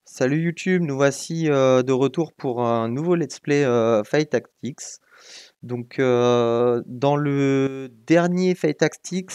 Salut YouTube, nous voici de retour pour un nouveau let's play Fight Tactics. Donc dans le dernier Fight Tactics,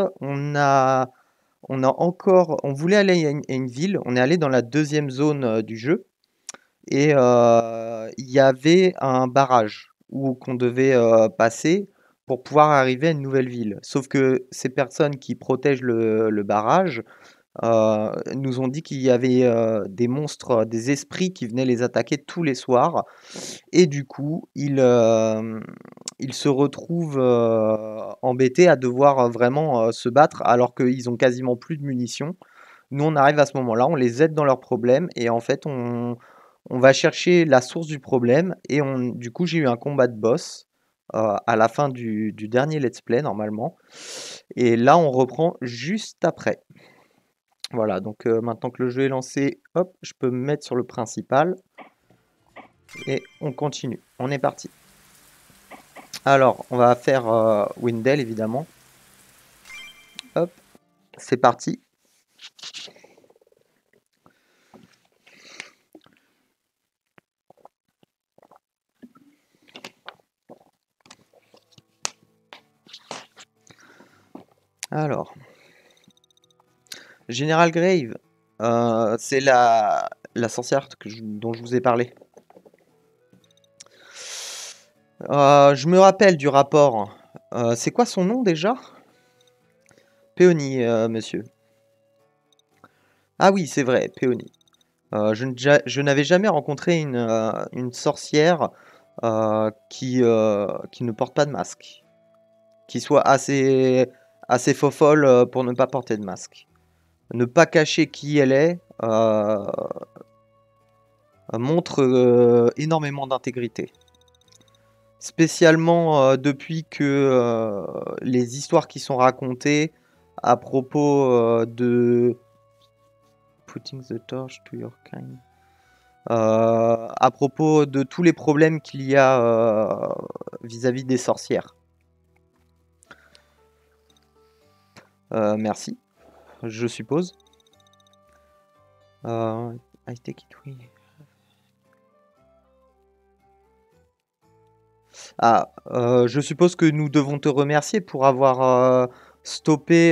on voulait aller à une ville, on est allé dans la deuxième zone du jeu et il y avait un barrage où qu'on devait passer pour pouvoir arriver à une nouvelle ville. Sauf que ces personnes qui protègent le barrage nous ont dit qu'il y avait des monstres, des esprits qui venaient les attaquer tous les soirs. Et du coup, ils se retrouvent embêtés à devoir vraiment se battre alors qu'ils ont quasiment plus de munitions. Nous, on arrive à ce moment-là, on les aide dans leurs problèmes et en fait, on va chercher la source du problème. Et du coup, j'ai eu un combat de boss à la fin du dernier let's play normalement. Et là, on reprend juste après. Voilà, donc maintenant que le jeu est lancé, hop, je peux me mettre sur le principal et on continue. On est parti. Alors, on va faire Windell évidemment. Hop, c'est parti. Alors, Général Grave, c'est la sorcière dont je vous ai parlé. Je me rappelle du rapport. C'est quoi son nom déjà? Peony, monsieur. Ah oui, c'est vrai, Peony. Je n'avais jamais rencontré une sorcière qui ne porte pas de masque, qui soit assez fofolle pour ne pas porter de masque. Ne pas cacher qui elle est montre énormément d'intégrité. Spécialement depuis que les histoires qui sont racontées à propos de Putting the torch to your kind. À propos de tous les problèmes qu'il y a vis-à-vis des sorcières. Merci, je suppose. I take it, oui. Ah, je suppose que nous devons te remercier pour avoir stoppé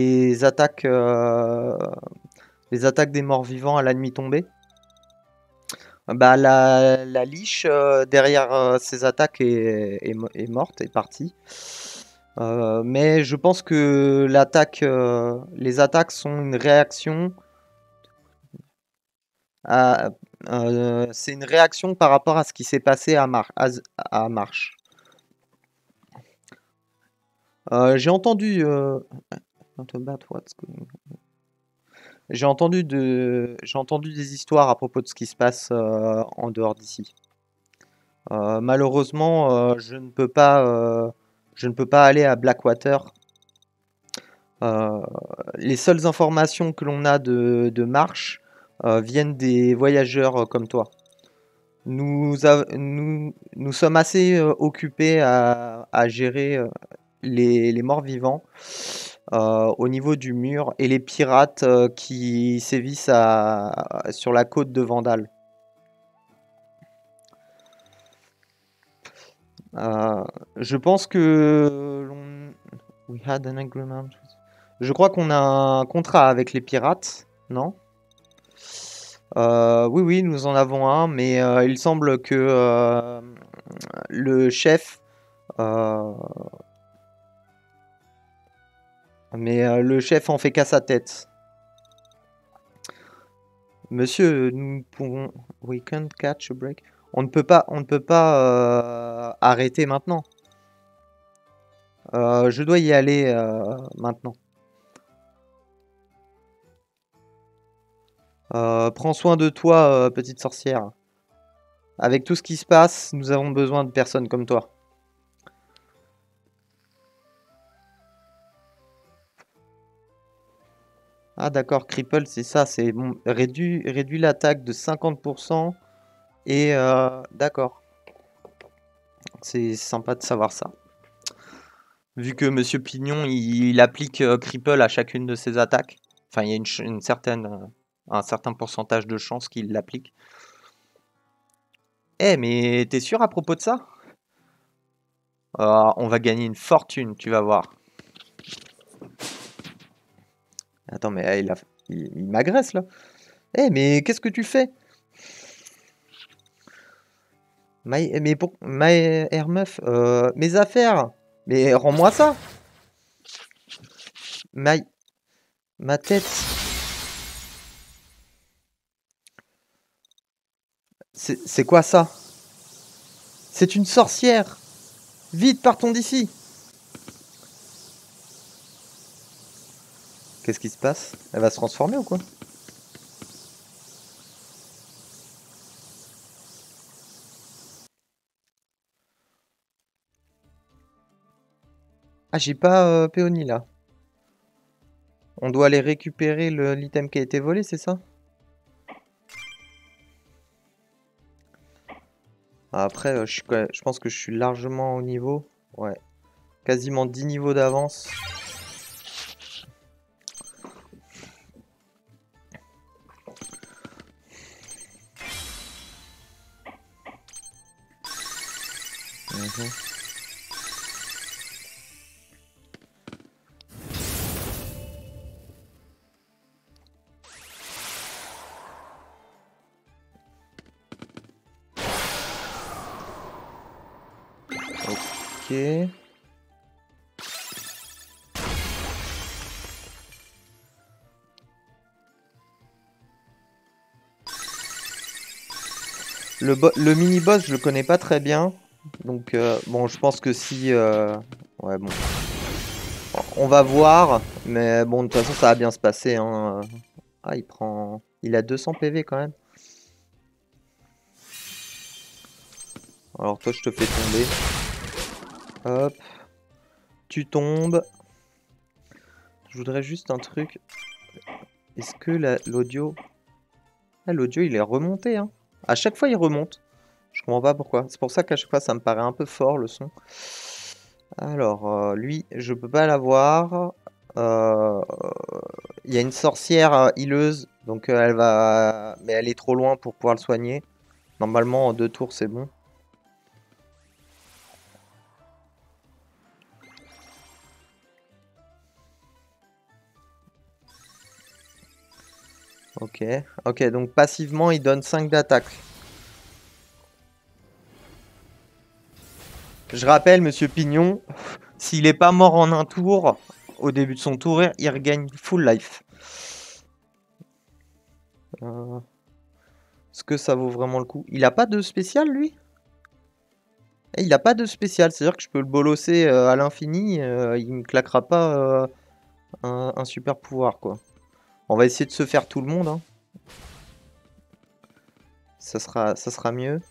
les attaques des morts vivants à la nuit tombée. Bah, la liche derrière ces attaques est morte, est partie. Mais je pense que les attaques sont une réaction c'est une réaction par rapport à ce qui s'est passé à Marche. J'ai entendu j'ai entendu des histoires à propos de ce qui se passe en dehors d'ici. Malheureusement, je ne peux pas aller à Blackwater. Euh, les seules informations que l'on a de Marche viennent des voyageurs comme toi. Nous sommes assez occupés à gérer les morts vivants au niveau du mur et les pirates qui sévissent sur la côte de Vandal. Euh, je pense que We had an agreement. Je crois qu'on a un contrat avec les pirates, non? Oui, oui, nous en avons un, mais il semble que le chef, euh, le chef en fait qu'à sa tête. Monsieur, nous pouvons. We can't catch a break. On ne peut pas arrêter maintenant. Je dois y aller maintenant. Prends soin de toi, petite sorcière. Avec tout ce qui se passe, nous avons besoin de personnes comme toi. Ah d'accord, cripple, c'est ça, c'est bon, réduit l'attaque de 50% et d'accord, c'est sympa de savoir ça. Vu que Monsieur Pignon, il applique cripple à chacune de ses attaques, enfin il y a une certaine un certain pourcentage de chances qu'il l'applique. Eh, mais t'es sûr à propos de ça? On va gagner une fortune, tu vas voir. Attends, mais il m'agresse là. Eh, mais qu'est-ce que tu fais? My Air Meuf, mes affaires. Mais rends-moi ça. My, ma tête. C'est quoi ça? C'est une sorcière. Vite, partons d'ici. Qu'est-ce qui se passe? Elle va se transformer ou quoi? Ah, j'ai pas Péony là. On doit aller récupérer l'item qui a été volé, c'est ça? Après, je pense que je suis largement au niveau. Ouais, quasiment 10 niveaux d'avance. Mhm. Ok. Le mini-boss, je le connais pas très bien. Donc, bon, je pense que si... ouais, bon. On va voir. Mais bon, de toute façon, ça va bien se passer, hein. Ah, il prend... Il a 200 PV quand même. Alors toi, je te fais tomber. Hop. Tu tombes. Je voudrais juste un truc. Est-ce que l'audio... Ah, l'audio, il est remonté, hein. À chaque fois, il remonte. Je comprends pas pourquoi. C'est pour ça qu'à chaque fois, ça me paraît un peu fort, le son. Alors, lui, je peux pas l'avoir. Euh, Il y a une sorcière hileuse, donc elle va... Mais elle est trop loin pour pouvoir le soigner. Normalement, en 2 tours, c'est bon. Ok. Ok, donc passivement, il donne 5 d'attaque. Je rappelle, Monsieur Pignon, s'il est pas mort en un tour, au début de son tour, il regagne full life. Euh, Est-ce que ça vaut vraiment le coup? Il a pas de spécial, lui? Eh, il a pas de spécial, c'est-à-dire que je peux le bolosser à l'infini, il me claquera pas un super pouvoir, quoi. On va essayer de se faire tout le monde, hein. Ça sera mieux.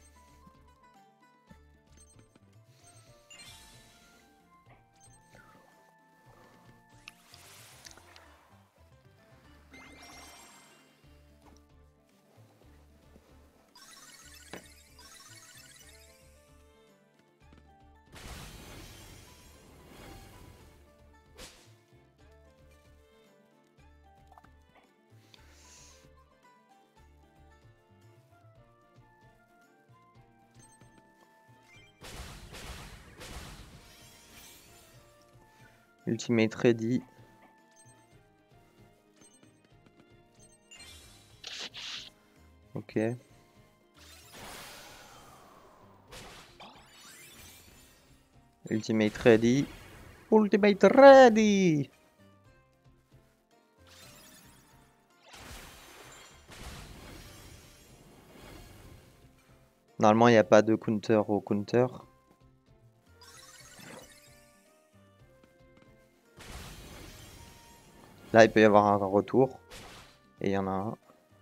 Ultimate ready. Ok. Ultimate ready. Ultimate ready. Normalement, il n'y a pas de counter au counter. Là, il peut y avoir un retour. Et il y en a un.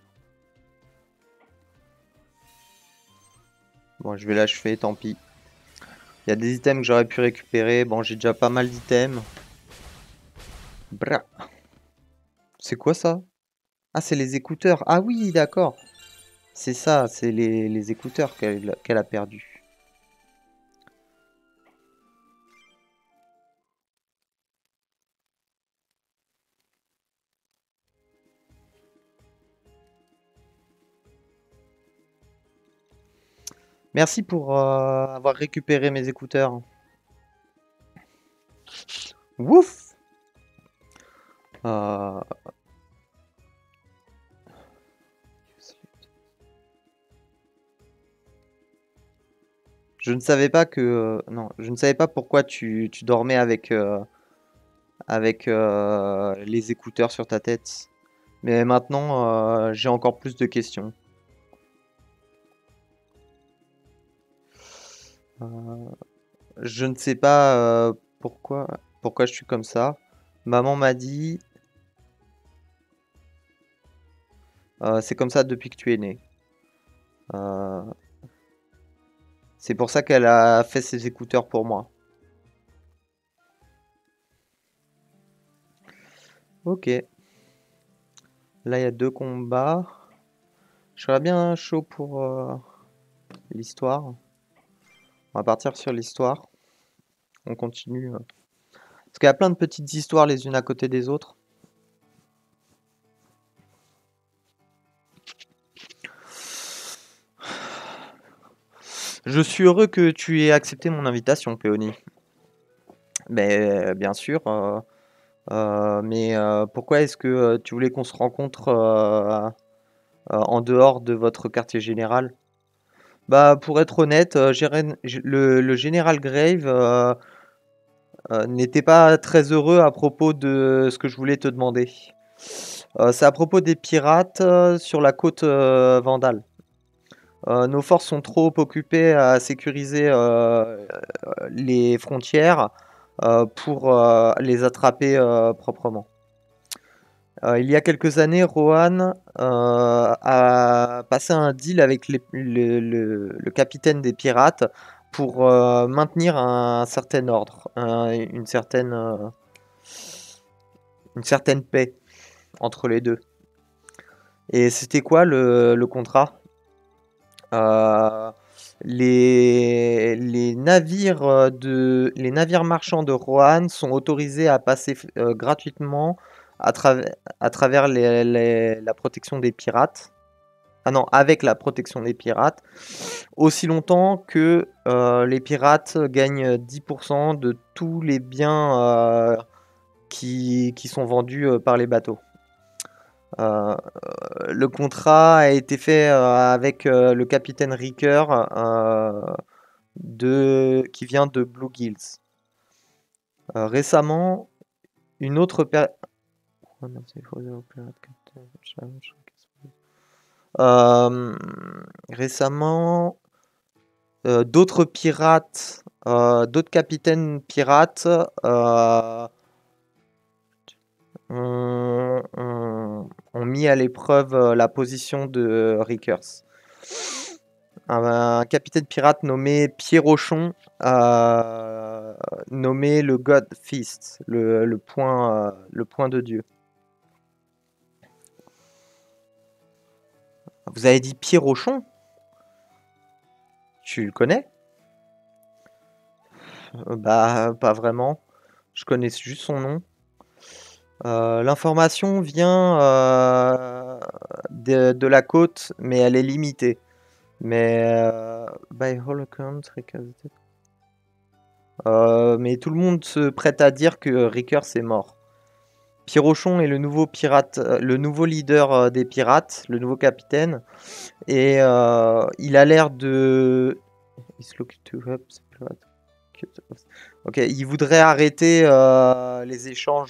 Bon, je vais l'achever, tant pis. Il y a des items que j'aurais pu récupérer. Bon, j'ai déjà pas mal d'items. Bra. C'est quoi ça? Ah, c'est les écouteurs. Ah oui, d'accord. C'est ça, c'est les écouteurs qu'elle a perdu. Merci pour avoir récupéré mes écouteurs. Ouf! Euh, Je ne savais pas que... non, je ne savais pas pourquoi tu dormais avec les écouteurs sur ta tête. Mais maintenant, j'ai encore plus de questions. Euh, je ne sais pas pourquoi je suis comme ça. Maman m'a dit, c'est comme ça depuis que tu es né. Euh, c'est pour ça qu'elle a fait ses écouteurs pour moi. Ok, là il y a 2 combats. Je serais bien chaud pour l'histoire. On va partir sur l'histoire. On continue. Parce qu'il y a plein de petites histoires les unes à côté des autres. Je suis heureux que tu aies accepté mon invitation, Péony. Mais bien sûr. Mais pourquoi est-ce que tu voulais qu'on se rencontre en dehors de votre quartier général? Bah, pour être honnête, le général Grave n'était pas très heureux à propos de ce que je voulais te demander. C'est à propos des pirates sur la côte Vandale. Nos forces sont trop occupées à sécuriser les frontières pour les attraper proprement. Il y a quelques années, Rohan a passé un deal avec le capitaine des pirates pour maintenir un certain ordre, une certaine paix entre les deux. Et c'était quoi le contrat? Euh, les navires marchands de Rohan sont autorisés à passer gratuitement à travers la protection des pirates. Ah non, avec la protection des pirates, aussi longtemps que les pirates gagnent 10% de tous les biens qui sont vendus par les bateaux. Euh, le contrat a été fait avec le capitaine Ricker qui vient de Blue Gills. Récemment, une autre euh, récemment, d'autres pirates, d'autres capitaines pirates ont mis à l'épreuve la position de Rickers. Un capitaine pirate nommé Pierrochon, nommé le God Fist, le point de Dieu. Vous avez dit Pierrochon? Tu le connais? Bah, pas vraiment. Je connais juste son nom. L'information vient de la côte, mais elle est limitée. Mais by all accounts, mais tout le monde se prête à dire que Rickers est mort. Pierrochon est le nouveau pirate, le nouveau leader des pirates, le nouveau capitaine, et il a l'air de. Ok, il voudrait arrêter les échanges.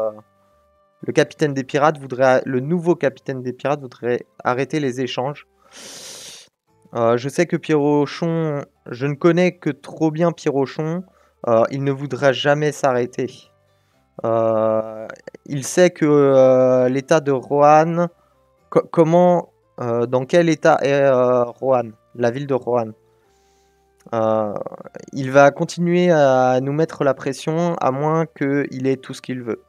Le nouveau capitaine des pirates voudrait arrêter les échanges. Je sais que Pierrochon, je ne connais que trop bien Pierrochon. Il ne voudra jamais s'arrêter. Il sait que l'état de Rohan, dans quel état est Rohan, la ville de Rohan. Il va continuer à nous mettre la pression à moins qu'il ait tout ce qu'il veut.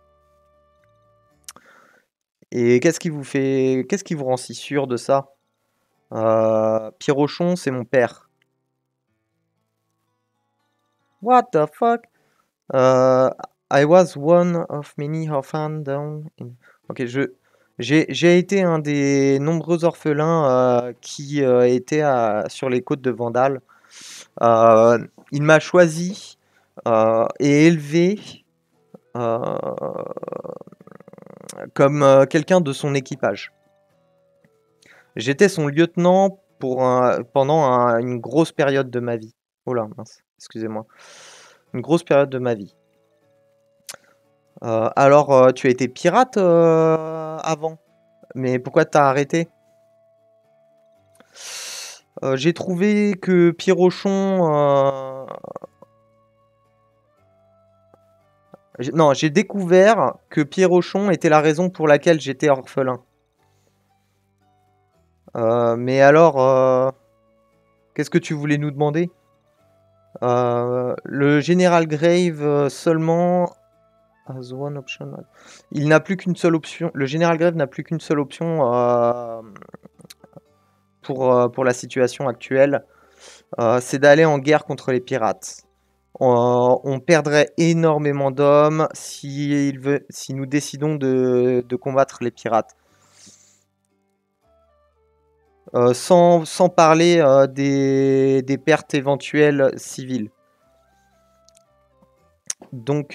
Et qu'est-ce qui vous rend si sûr de ça? Pierrochon, c'est mon père. What the fuck? I was one of many orphans down in... Ok, J'ai été un des nombreux orphelins qui étaient sur les côtes de Vandale. Il m'a choisi et élevé euh, comme quelqu'un de son équipage. J'étais son lieutenant pendant une grosse période de ma vie. Oh là, mince, excusez-moi. Une grosse période de ma vie. Alors, tu as été pirate avant, mais pourquoi t'as arrêté? J'ai trouvé que Pierrochon... Non, j'ai découvert que Pierrochon était la raison pour laquelle j'étais orphelin. Mais alors, qu'est-ce que tu voulais nous demander? Le général Grave seulement as one option. Il n'a plus qu'une seule option. Le général Grave n'a plus qu'une seule option pour la situation actuelle. C'est d'aller en guerre contre les pirates. On perdrait énormément d'hommes si nous décidons de combattre les pirates. Sans parler des pertes éventuelles civiles. Donc,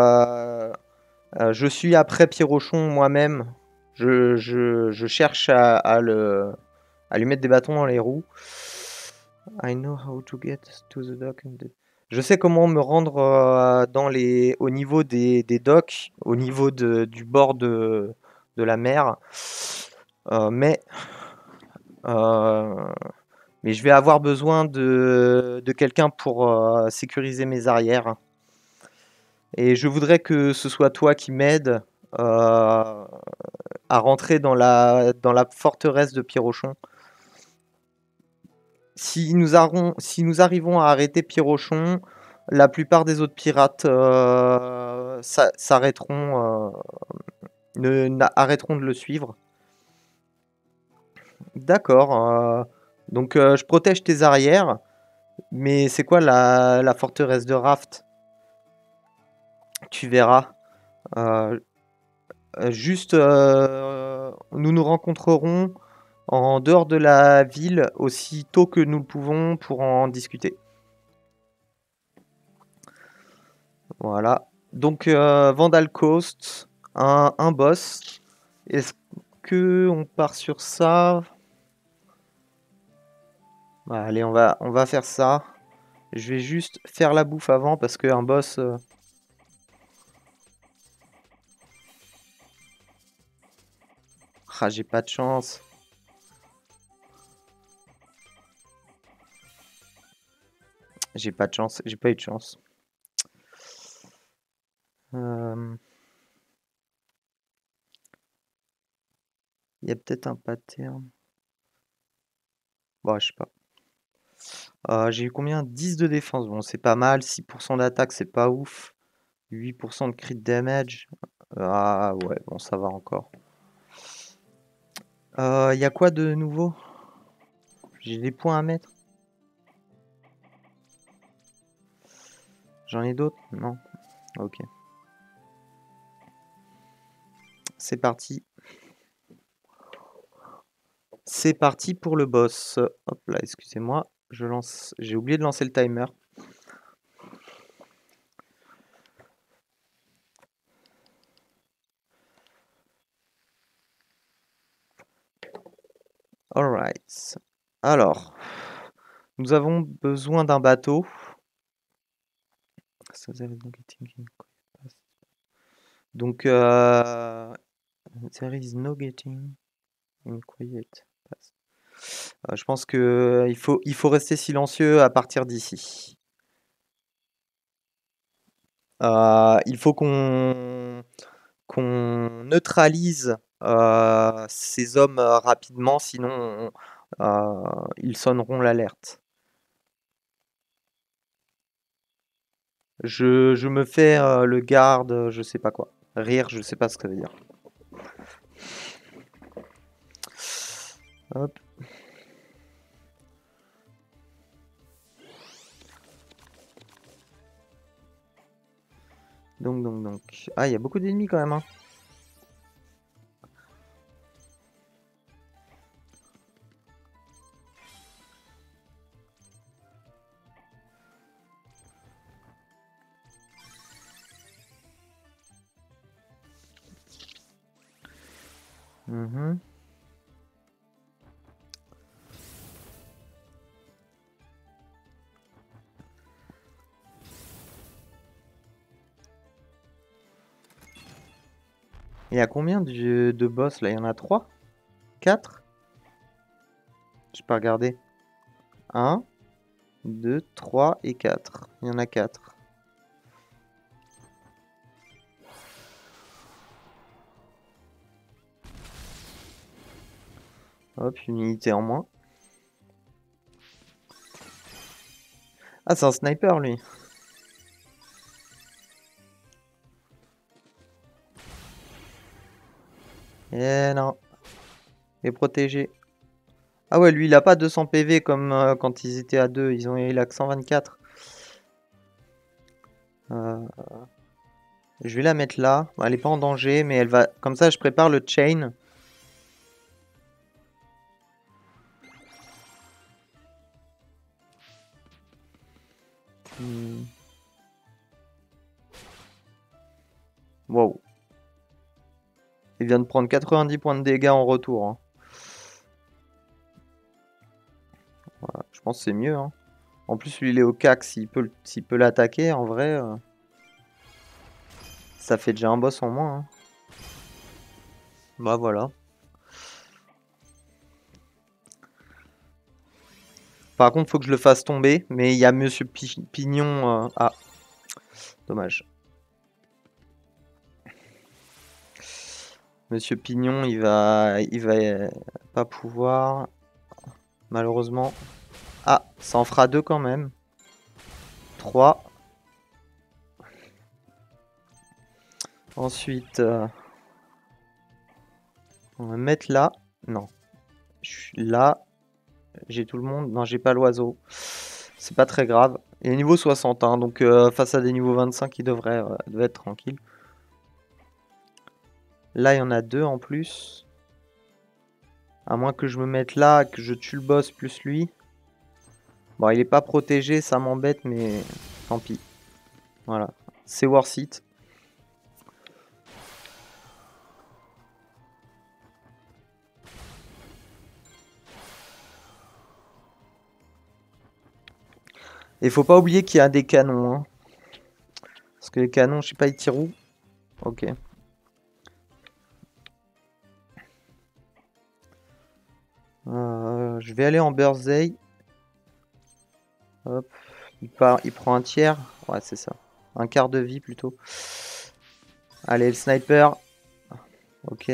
je suis après Pierrochon moi-même. Je cherche à lui mettre des bâtons dans les roues. I know how to get to the dock. Je sais comment me rendre au niveau des docks, au niveau du bord de la mer. Euh, mais, euh, mais je vais avoir besoin de quelqu'un pour sécuriser mes arrières. Et je voudrais que ce soit toi qui m'aides à rentrer dans la forteresse de Pierrochon. Si nous arrivons à arrêter Pierrochon, la plupart des autres pirates s'arrêteront, arrêteront de le suivre. D'accord. Donc je protège tes arrières, mais c'est quoi la forteresse de Raft? Tu verras. Euh, Juste, nous nous rencontrerons en dehors de la ville aussi tôt que nous le pouvons pour en discuter. Voilà. Donc, Vandal Coast, un boss. Est-ce que on part sur ça? Ouais, allez, on va faire ça. Je vais juste faire la bouffe avant parce qu'un boss... Ah, j'ai pas de chance. J'ai pas de chance. J'ai pas eu de chance. Il y a peut-être un pattern. Bon, je sais pas. J'ai eu combien? 10 de défense. Bon, c'est pas mal. 6% d'attaque, c'est pas ouf. 8% de crit damage. Ah ouais, bon, ça va encore. Il y a quoi de nouveau? J'ai des points à mettre. J'en ai d'autres? Non. Ok. C'est parti. C'est parti pour le boss. Hop là, excusez-moi. Je lance. J'ai oublié de lancer le timer. Alright. Alors, nous avons besoin d'un bateau. Donc, there is no getting in quiet. Je pense que il faut rester silencieux à partir d'ici. Il faut qu'on neutralise ces hommes rapidement, sinon ils sonneront l'alerte. Je me fais le garde, je sais pas quoi. Rire, je sais pas ce que ça veut dire. Hop. Donc. Ah, il y a beaucoup d'ennemis quand même, hein. Mhm. Il y a combien de boss là? Il y en a 3? 4? Je peux regarder. 1, 2, 3 et 4. Il y en a 4. Hop, une unité en moins. Ah, c'est un sniper lui. Eh non. Il est protégé. Ah ouais, lui il a pas 200 PV comme quand ils étaient à 2. Il a que 124. Euh, je vais la mettre là. Elle est pas en danger, mais elle va. Comme ça, je prépare le chain. Hmm. Wow. Il vient de prendre 90 points de dégâts en retour, hein. Voilà, je pense que c'est mieux, hein. En plus, lui, il est au cac. S'il peut l'attaquer, en vrai, ça fait déjà un boss en moins, hein. Bah voilà. Par contre, faut que je le fasse tomber. Mais il y a Monsieur Pignon. Ah, dommage. Monsieur Pignon, il va pas pouvoir, malheureusement. Ah, ça en fera 2 quand même. 3. Ensuite, on va mettre là. Non, je suis là. J'ai tout le monde. Non, j'ai pas l'oiseau. C'est pas très grave. Il est niveau 60, hein, donc face à des niveaux 25, il devrait être tranquille. Là, il y en a 2 en plus. À moins que je me mette là, que je tue le boss plus lui. Bon, il est pas protégé, ça m'embête, mais tant pis. Voilà, c'est worth it. Et faut pas oublier qu'il y a des canons, hein. Parce que les canons, je sais pas, ils tirent où? Ok. Je vais aller en Birthday. Hop. Il prend un tiers. Ouais, c'est ça. Un quart de vie plutôt. Allez, le sniper. Ok.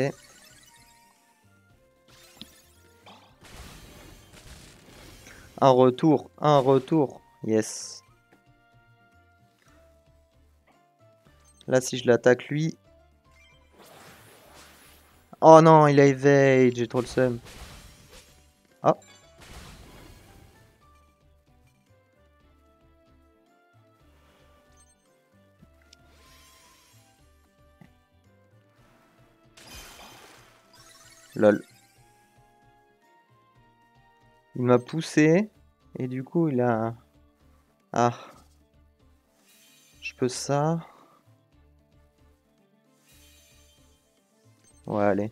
Un retour. Un retour. Yes. Là, si je l'attaque lui. Oh non, il a evade. J'ai trop le seum. Ah. Lol. Il m'a poussé. Et du coup, il a... Ah. Je peux ça. Ouais, allez.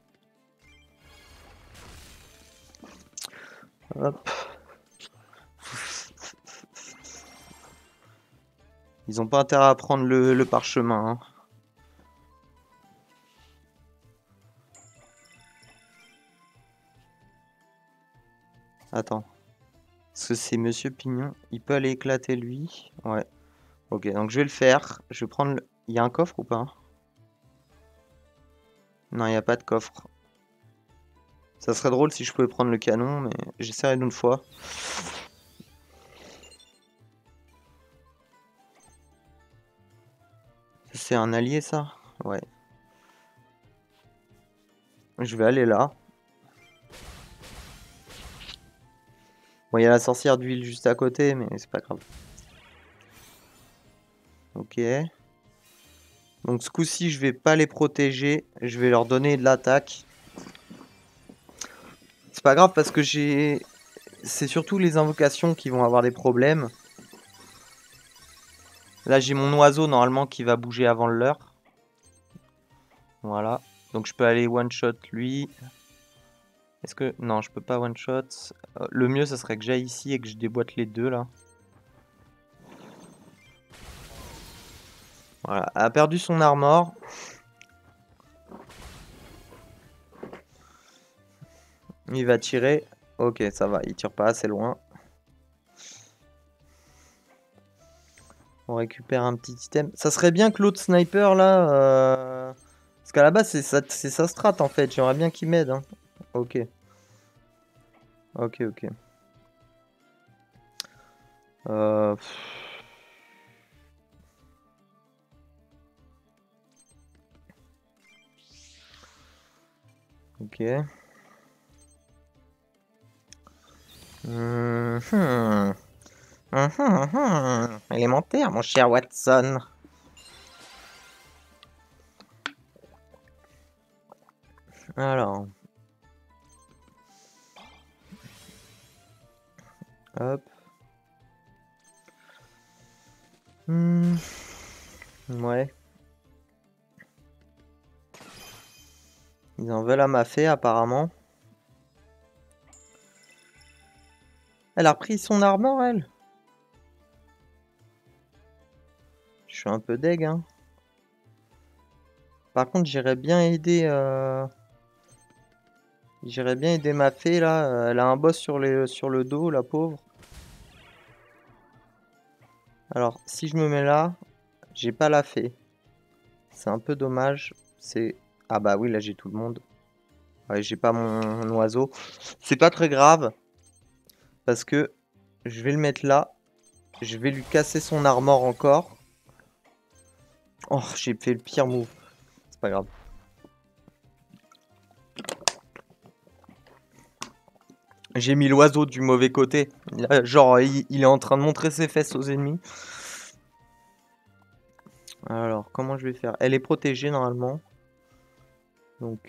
Hop. Ils ont pas intérêt à prendre le parchemin, hein. Attends. Parce que c'est Monsieur Pignon. Il peut aller éclater lui. Ouais. Ok, donc je vais le faire. Je vais prendre le... Il y a un coffre ou pas? Non, il n'y a pas de coffre. Ça serait drôle si je pouvais prendre le canon, mais j'essaierai d'une fois. C'est un allié, ça? Ouais. Je vais aller là. Bon, il y a la sorcière d'huile juste à côté, mais c'est pas grave. Ok. Donc ce coup-ci, je vais pas les protéger. Je vais leur donner de l'attaque. C'est pas grave parce que j'ai... C'est surtout les invocations qui vont avoir des problèmes. Là, j'ai mon oiseau normalement qui va bouger avant l'heure. Voilà. Donc je peux aller one-shot lui. Est-ce que... Non, je peux pas one-shot. Le mieux, ça serait que j'aille ici et que je déboîte les deux, là. Voilà, elle a perdu son armor. Il va tirer. Ok, ça va, il tire pas assez loin. On récupère un petit item. Ça serait bien que l'autre sniper, là... Parce qu'à la base, c'est sa strat, en fait. J'aimerais bien qu'il m'aide. Hein. Ok. Ok, ok. Euh... Ok. Élémentaire, mon cher Watson. Alors. Hop. Ouais. Ils en veulent à ma fée, apparemment. Elle a repris son armor, elle. Je suis un peu deg, hein. Par contre, j'irais bien aider... J'irais bien aider ma fée, là. Elle a un boss sur le dos, la pauvre. Alors, si je me mets là, j'ai pas la fée. C'est un peu dommage. C'est... Ah bah oui, là, j'ai tout le monde. Ouais, j'ai pas mon oiseau. C'est pas très grave. Parce que je vais le mettre là. Je vais lui casser son armor encore. Oh, j'ai fait le pire move. C'est pas grave. J'ai mis l'oiseau du mauvais côté. Genre, il est en train de montrer ses fesses aux ennemis. Alors, comment je vais faire? Elle est protégée normalement. Donc,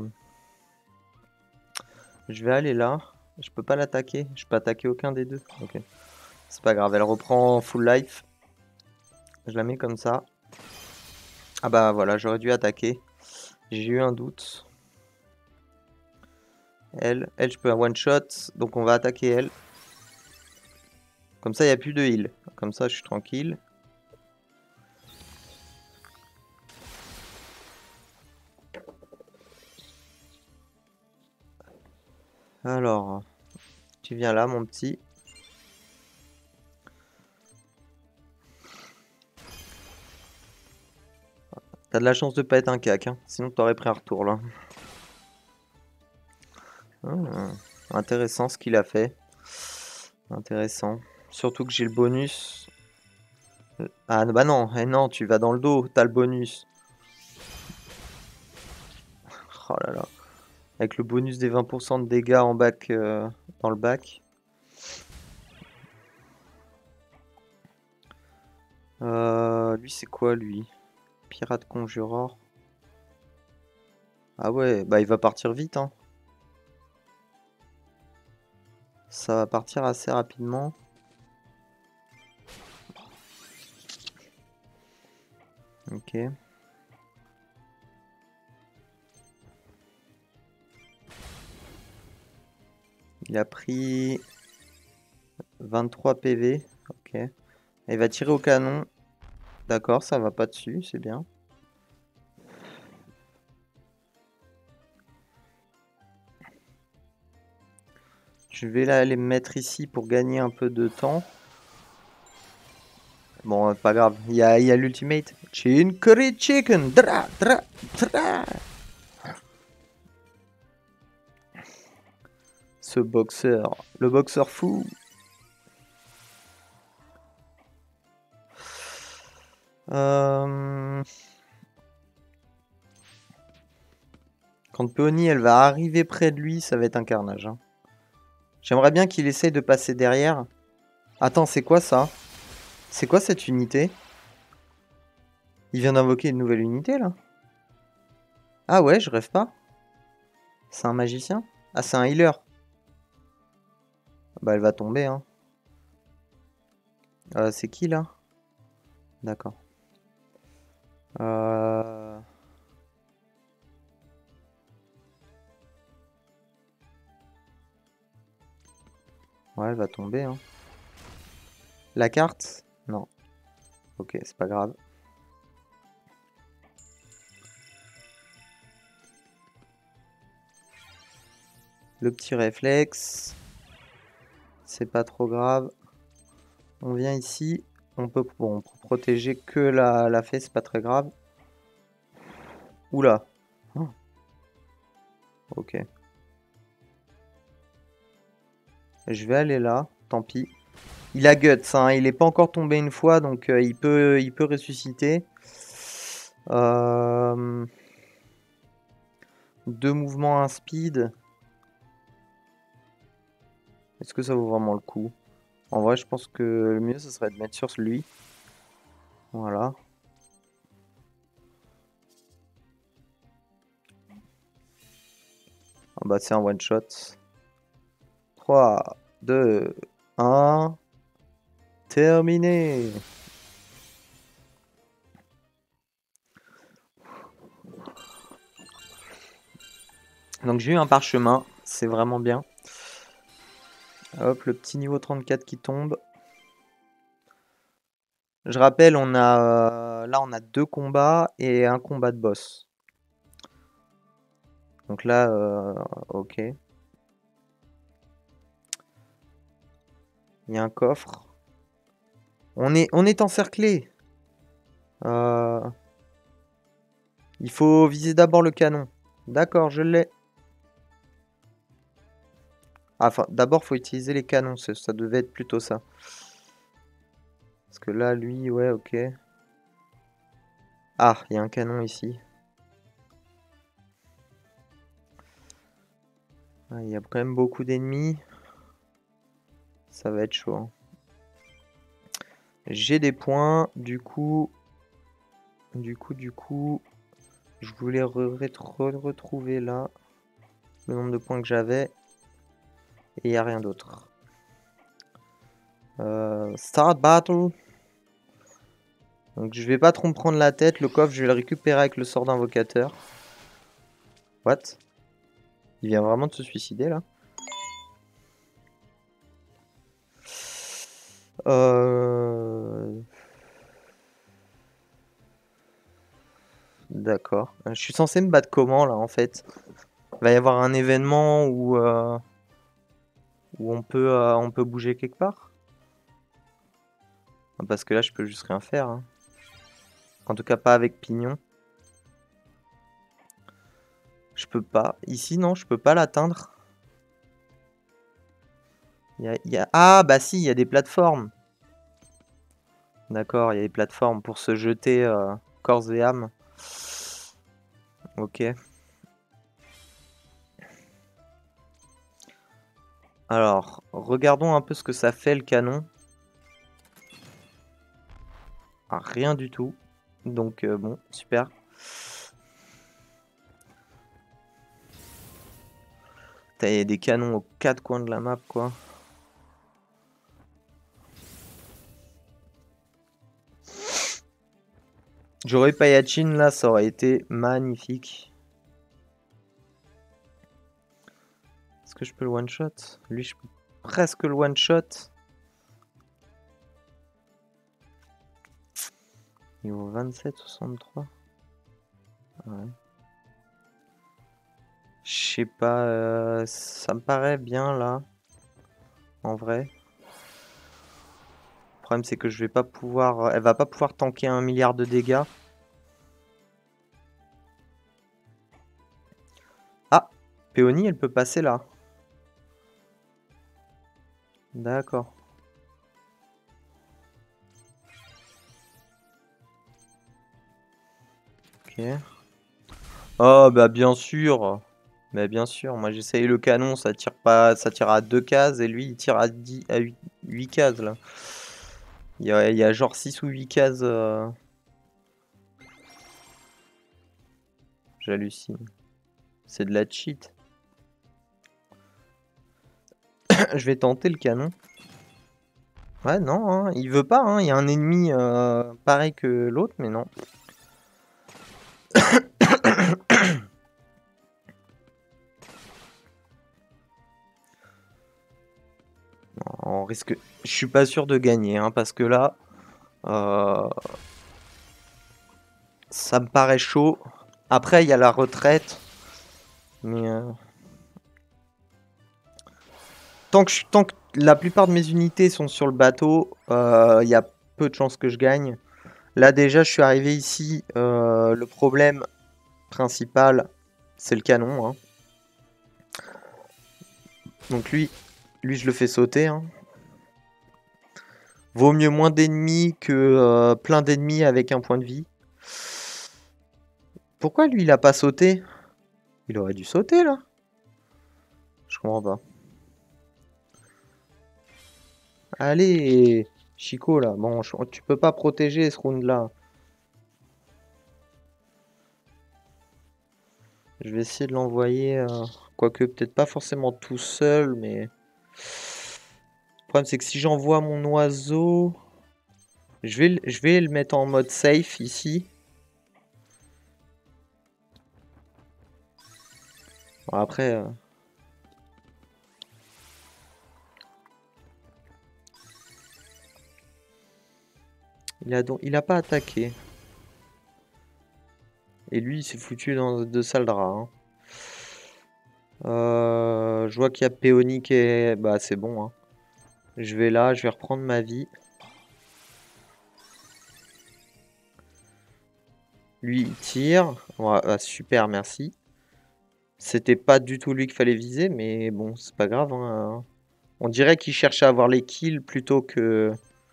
je vais aller là. Je peux pas l'attaquer. Je peux attaquer aucun des deux. Ok. C'est pas grave. Elle reprend full life. Je la mets comme ça. Ah bah voilà, j'aurais dû attaquer. J'ai eu un doute. Elle, je peux un one shot. Donc, on va attaquer elle. Comme ça, il n'y a plus de heal. Comme ça, je suis tranquille. Alors, tu viens là, mon petit. T'as de la chance de pas être un cac, hein. Sinon t'aurais pris un retour là. Intéressant ce qu'il a fait. Intéressant. Surtout que j'ai le bonus. Ah bah non, non, tu vas dans le dos, t'as le bonus. Oh là là. Avec le bonus des 20% de dégâts en bac, dans le bac. Lui c'est quoi lui? Pirate conjureur. Ah ouais, bah il va partir vite, hein. Ça va partir assez rapidement. Ok. Il a pris 23 PV. Ok. Et il va tirer au canon. D'accord, ça va pas dessus, c'est bien. Je vais là les mettre ici pour gagner un peu de temps. Bon, pas grave, il y a l'ultimate. Chin curry chicken. Dra, dra, dra. Ce boxeur, le boxeur fou. Quand Peony elle va arriver près de lui, ça va être un carnage. Hein. J'aimerais bien qu'il essaye de passer derrière. Attends, c'est quoi ça? C'est quoi cette unité? Il vient d'invoquer une nouvelle unité là? Ah ouais, je rêve pas. C'est un magicien? Ah, c'est un healer. Bah, elle va tomber, hein. C'est qui là? D'accord. Ouais, elle va tomber, hein. La carte? Non. Ok, c'est pas grave. Le petit réflexe. C'est pas trop grave. On vient ici. On peut bon, pour protéger que la fée, c'est pas très grave. Oula. Oh. Ok. Je vais aller là. Tant pis. Il a guts, hein. Il est pas encore tombé une fois, donc il peut ressusciter. Deux mouvements, un speed. Est-ce que ça vaut vraiment le coup? En vrai, je pense que le mieux, ce serait de mettre sur lui. Voilà. Ah bah, c'est un one shot. 3, 2, 1. Terminé. Donc j'ai eu un parchemin, c'est vraiment bien. Hop, le petit niveau 34 qui tombe. Je rappelle, on a là on a 2 combats et un combat de boss. Donc là, ok. Il y a un coffre. On est encerclé. Il faut viser d'abord le canon. D'accord, je l'ai. Enfin, d'abord, faut utiliser les canons. Ça devait être plutôt ça. Parce que là, lui, ouais, ok. Ah, il y a un canon ici. Ah, il y a quand même beaucoup d'ennemis. Ça va être chaud, hein. J'ai des points. Du coup, je voulais retrouver là le nombre de points que j'avais. Et il n'y a rien d'autre. Start battle. Donc je vais pas trop me prendre la tête. Le coffre, je vais le récupérer avec le sort d'invocateur. What? Il vient vraiment de se suicider là? D'accord. Je suis censé me battre comment là en fait? Il va y avoir un événement où on peut bouger quelque part? Parce que là je peux juste rien faire, hein. En tout cas pas avec Pignon. Je peux pas. Ici non, je peux pas l'atteindre. Ah bah si, il y a des plateformes. D'accord, il y a des plateformes pour se jeter corps et âme. Ok. Alors, regardons un peu ce que ça fait le canon. Ah, rien du tout. Donc bon, super. Il y a des canons aux 4 coins de la map, quoi. J'aurais pas Yachin là, ça aurait été magnifique. Est-ce que je peux le one shot? Lui, je peux presque le one shot. Niveau 27, 63. Ouais. Je sais pas, ça me paraît bien là. En vrai. Le problème c'est que je vais pas pouvoir. Elle va pas pouvoir tanker 1 milliard de dégâts. Ah! Péonie, elle peut passer là. D'accord. Ok. Oh bah bien sûr. Mais bien sûr, moi j'essaye le canon, ça tire pas, ça tire à 2 cases et lui il tire à 10, à 8 cases là. Il y a genre 6 ou 8 cases. J'hallucine. C'est de la cheat. Je vais tenter le canon. Ouais, non, hein, il veut pas, hein. Il y a un ennemi pareil que l'autre, mais non. Non, on risque... Je suis pas sûr de gagner, hein, parce que là... ça me paraît chaud. Après, il y a la retraite. Mais... tant que la plupart de mes unités sont sur le bateau, il y a peu de chances que je gagne. Là, déjà, je suis arrivé ici. Le problème principal, c'est le canon. Hein. Donc lui, je le fais sauter. Hein. Vaut mieux moins d'ennemis que plein d'ennemis avec un point de vie. Pourquoi lui, il a pas sauté? Il aurait dû sauter, là. Je comprends pas. Allez, Chico, là. Bon, tu peux pas protéger ce round-là. Je vais essayer de l'envoyer... quoique, peut-être pas forcément tout seul, mais... Le problème, c'est que si j'envoie mon oiseau... Je vais le mettre en mode safe, ici. Bon, après... Il a pas attaqué. Et lui, il s'est foutu dans de sales draps. Hein. Je vois qu'il y a Péony qui est... Bah, c'est bon. Hein. Je vais là, je vais reprendre ma vie. Lui, il tire. Ouais, ah, super, merci. C'était pas du tout lui qu'il fallait viser, mais bon, c'est pas grave. Hein. On dirait qu'il cherche à avoir les kills plutôt que...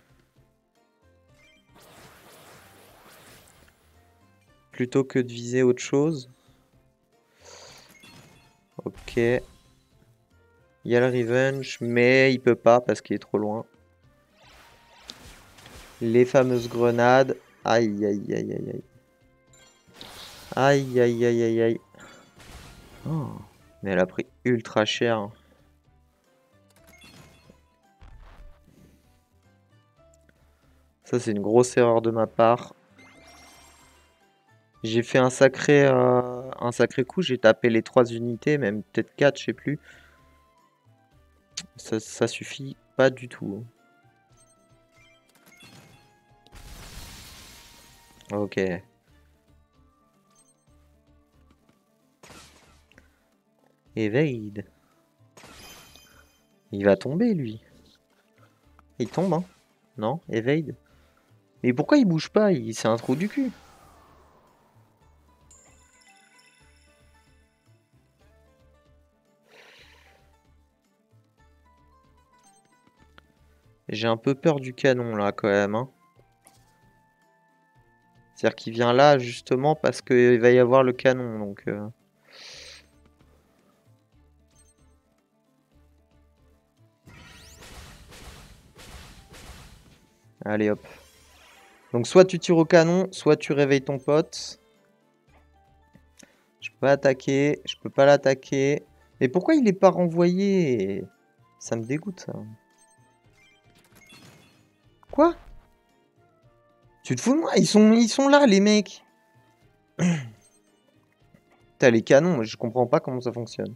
plutôt que de viser autre chose. Ok. Il y a le revenge, mais il peut pas parce qu'il est trop loin. Les fameuses grenades. Aïe, aïe, aïe, aïe, aïe. Aïe, aïe, aïe, aïe, aïe. Oh, mais elle a pris ultra cher. Ça, c'est une grosse erreur de ma part. J'ai fait un sacré coup. J'ai tapé les 3 unités, même peut-être 4, je sais plus. Ça suffit pas du tout. Ok. Evade. Il va tomber, lui. Il tombe, hein? Non? Evade. Mais pourquoi il bouge pas? C'est un trou du cul. J'ai un peu peur du canon, là, quand même. Hein. C'est-à-dire qu'il vient là, justement, parce qu'il va y avoir le canon, donc... Allez, hop. Donc, soit tu tires au canon, soit tu réveilles ton pote. Je peux pas attaquer, je peux pas l'attaquer. Mais pourquoi il est pas renvoyé? Ça me dégoûte, ça. Quoi? Tu te fous de moi? Ils sont là, les mecs. T'as les canons, je comprends pas comment ça fonctionne.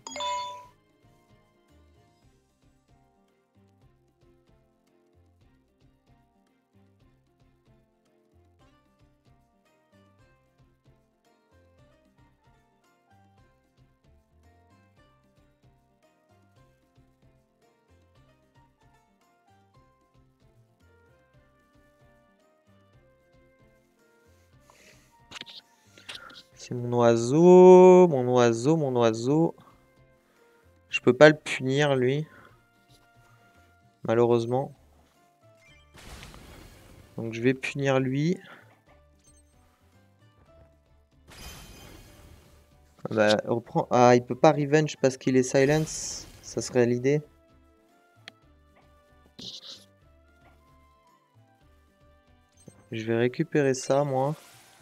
C'est mon oiseau, mon oiseau, mon oiseau. Je peux pas le punir, lui. Malheureusement. Donc je vais punir lui. Bah, reprends. Ah, il peut pas revenge parce qu'il est silence. Ça serait l'idée. Je vais récupérer ça, moi.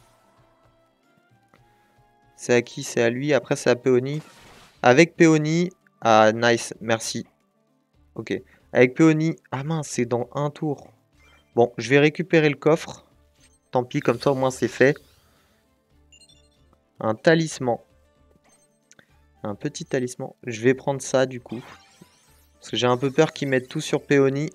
C'est à qui? C'est à lui. Après, c'est à Péony. Avec Péony. Ah, nice. Merci. Ok. Avec Péony. Ah mince, c'est dans un tour. Bon, je vais récupérer le coffre. Tant pis, comme ça, au moins, c'est fait. Un talisman. Un petit talisman. Je vais prendre ça, du coup. Parce que j'ai un peu peur qu'ils mettent tout sur Peony.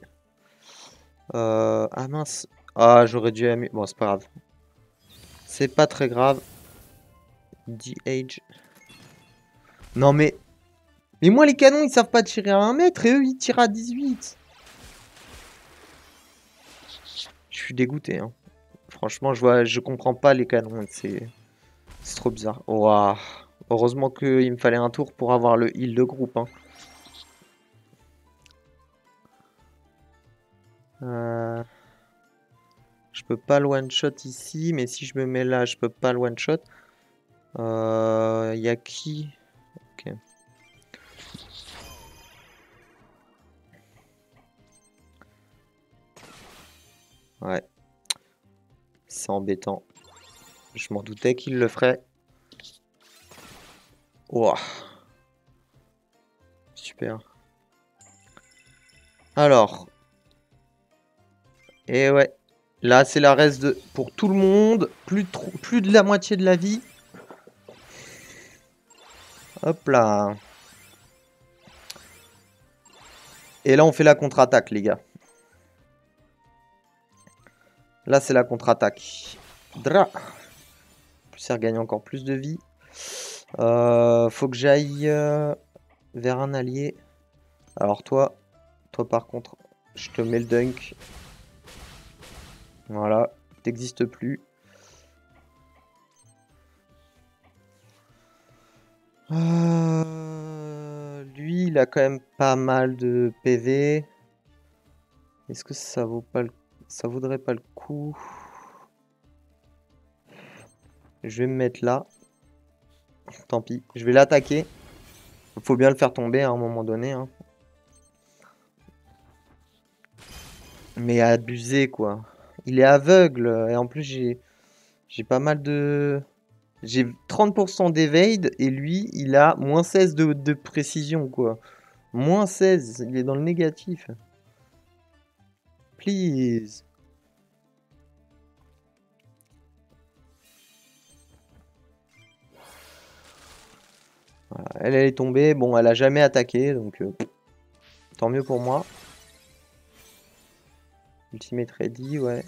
Ah mince. Ah, j'aurais dû... Bon, c'est pas grave. C'est pas très grave. DH. Non mais... Mais moi les canons ils savent pas tirer à 1 mètre et eux ils tirent à 18. Je suis dégoûté hein. Franchement je comprends pas les canons. C'est trop bizarre. Ouah. Heureusement qu'il me fallait un tour pour avoir le heal de groupe hein. Je peux pas le one shot ici, mais si je me mets là, je peux pas le one shot. Y a qui? Ok. Ouais. C'est embêtant. Je m'en doutais qu'il le ferait. Ouah. Super. Alors. Et ouais. Là, c'est la reste de... pour tout le monde. Plus de la moitié de la vie. Hop là. Et là, on fait la contre-attaque, les gars. Là, c'est la contre-attaque. Dra. Plus ça regagne encore plus de vie. Faut que j'aille vers un allié. Alors toi par contre, je te mets le dunk. Voilà, t'existes plus. Lui, il a quand même pas mal de PV. Est-ce que ça vaut pas ça vaudrait pas le coup? Je vais me mettre là. Tant pis, je vais l'attaquer. Faut bien le faire tomber à un moment donné. Hein. Mais abusé quoi. Il est aveugle et en plus j'ai pas mal de... J'ai 30% d'evade et lui il a moins 16 de précision quoi. Moins 16, il est dans le négatif. Please. Voilà, elle est tombée. Bon, elle a jamais attaqué, donc tant mieux pour moi. Ultimate ready, ouais.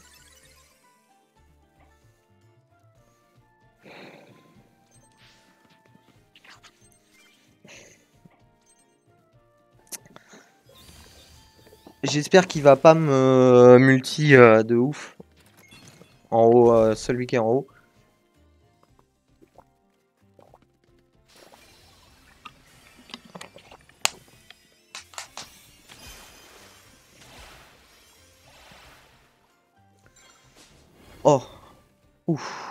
J'espère qu'il va pas me multi de ouf. En haut, celui qui est en haut. Oh. Ouf.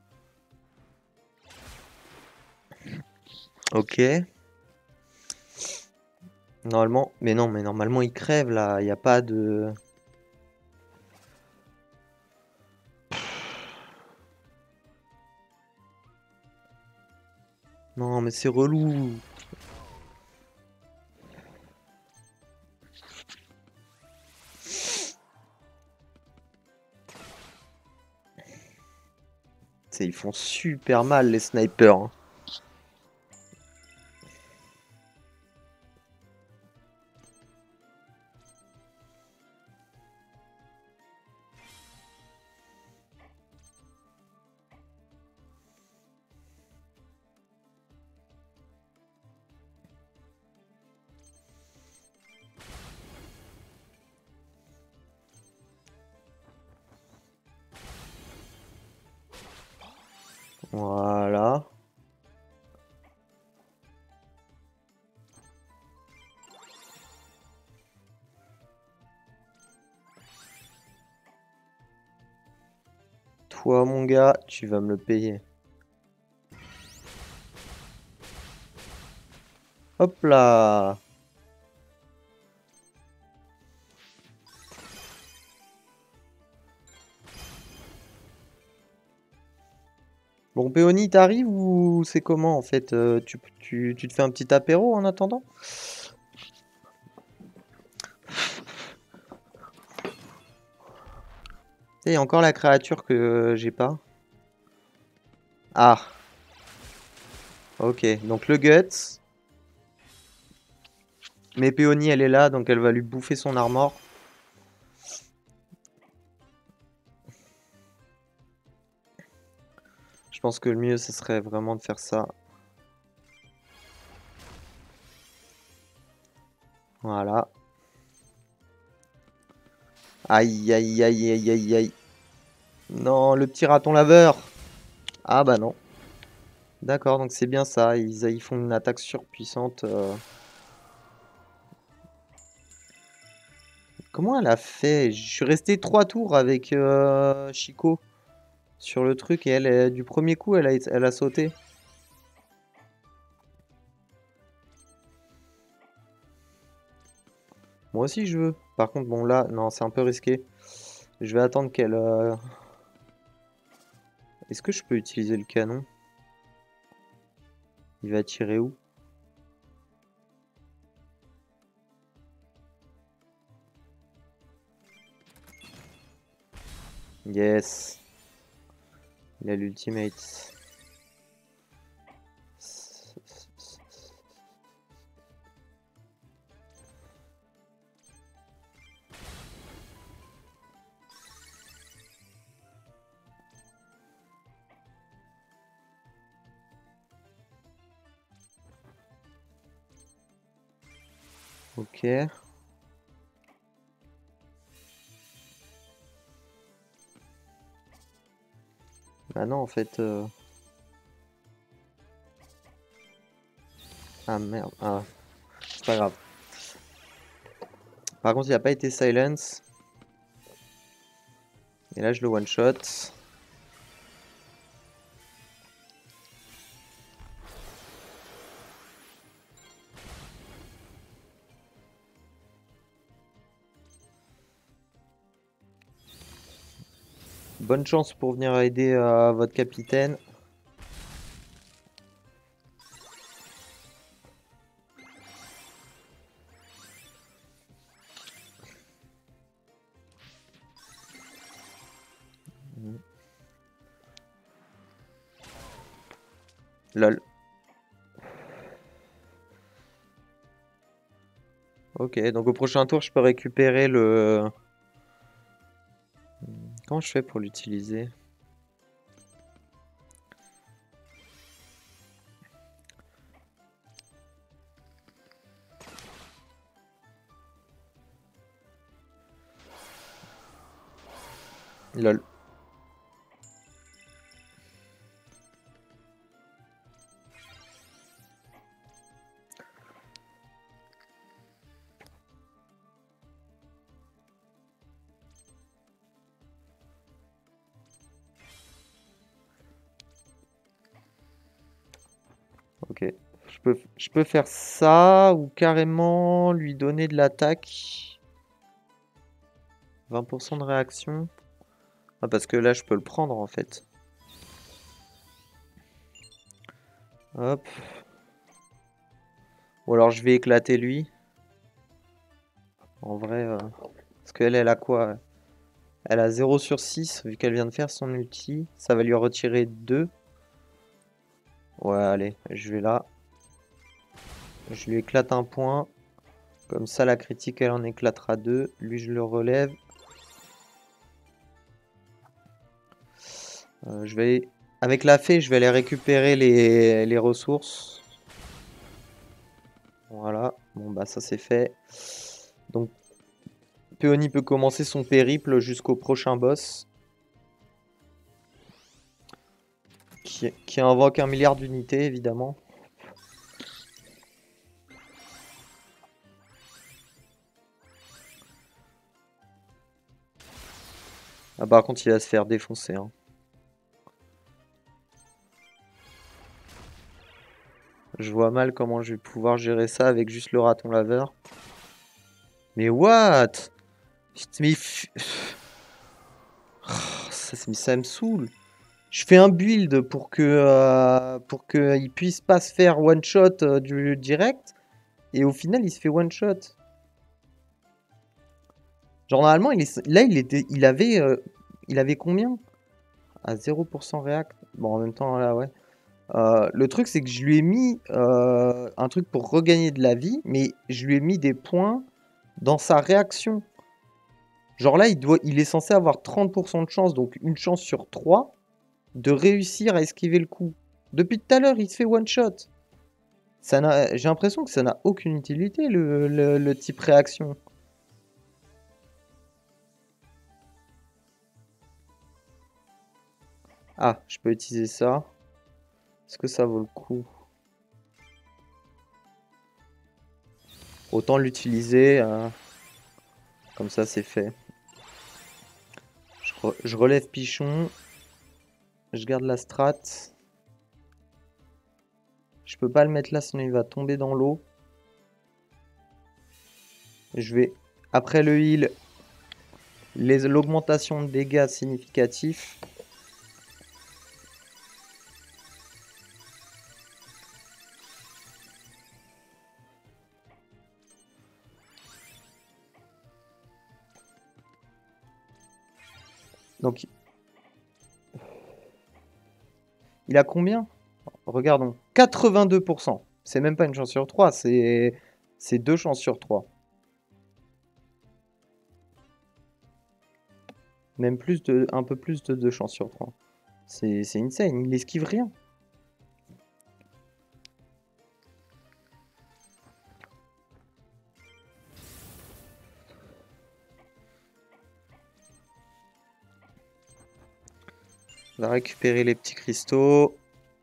Ok. Normalement. Mais non, mais normalement il crève là. Il n'y a pas de... Non, mais c'est relou. Ils font super mal les snipers. Hein. Voilà. Toi, mon gars, tu vas me le payer. Hop là. Bon, Péony, t'arrives ou c'est comment en fait tu te fais un petit apéro en attendant? Il y a encore la créature que j'ai pas. Ah, ok. Donc le Guts. Mais Peony, elle est là, donc elle va lui bouffer son armor. Je pense que le mieux, ce serait vraiment de faire ça. Voilà. Aïe, aïe, aïe, aïe, aïe, aïe. Non, le petit raton laveur. Ah bah non. D'accord, donc c'est bien ça. Ils font une attaque surpuissante. Comment elle a fait? Je suis resté 3 tours avec Chico sur le truc et du premier coup, elle a sauté. Moi aussi, je veux. Par contre, bon, là, non, c'est un peu risqué. Je vais attendre qu'elle... Est-ce que je peux utiliser le canon? Il va tirer où? Yes. Il a l'ultimate. Ok. Bah non, en fait... Ah merde. Ah, c'est pas grave. Par contre, il n'a pas été silence. Et là, je le one-shot. Bonne chance pour venir aider votre capitaine. Lol. Ok, donc au prochain tour, je peux récupérer le... Comment je fais pour l'utiliser? Lol. Ok. Je peux faire ça ou carrément lui donner de l'attaque. 20% de réaction. Ah, parce que là, je peux le prendre en fait. Hop. Ou alors je vais éclater lui. En vrai, parce qu'elle, elle a quoi? Elle a 0 sur 6, vu qu'elle vient de faire son ulti. Ça va lui retirer 2. Ouais, allez, je vais là. Je lui éclate un point. Comme ça, la critique, elle en éclatera 2. Lui, je le relève. Je vais... Avec la fée, je vais aller récupérer les ressources. Voilà. Bon, bah ça, c'est fait. Donc, Peony peut commencer son périple jusqu'au prochain boss. Qui invoque 1 milliard d'unités, évidemment. Ah, par contre, il va se faire défoncer, hein. Je vois mal comment je vais pouvoir gérer ça avec juste le raton laveur. Mais what? Mais ça me saoule. Je fais un build pour que il puisse pas se faire one shot du direct et au final il se fait one shot. Genre normalement il avait combien? À 0% réact. Bon en même temps là ouais. Le truc, c'est que je lui ai mis un truc pour regagner de la vie, mais je lui ai mis des points dans sa réaction. Genre là, il est censé avoir 30% de chance, donc une chance sur 3, de réussir à esquiver le coup. Depuis tout à l'heure, il se fait one shot. J'ai l'impression que ça n'a aucune utilité, le type réaction. Ah, je peux utiliser ça. Est-ce que ça vaut le coup? Autant l'utiliser, comme ça c'est fait. Je relève Pichon. Je garde la strat. Je peux pas le mettre là, sinon il va tomber dans l'eau. Je vais, après le heal, l'augmentation de dégâts significatifs. Donc, il a combien? Regardons. 82%. C'est même pas une chance sur 3, c'est 2 chances sur 3. Même un peu plus de 2 chances sur 3. C'est insane, il esquive rien. On va récupérer les petits cristaux.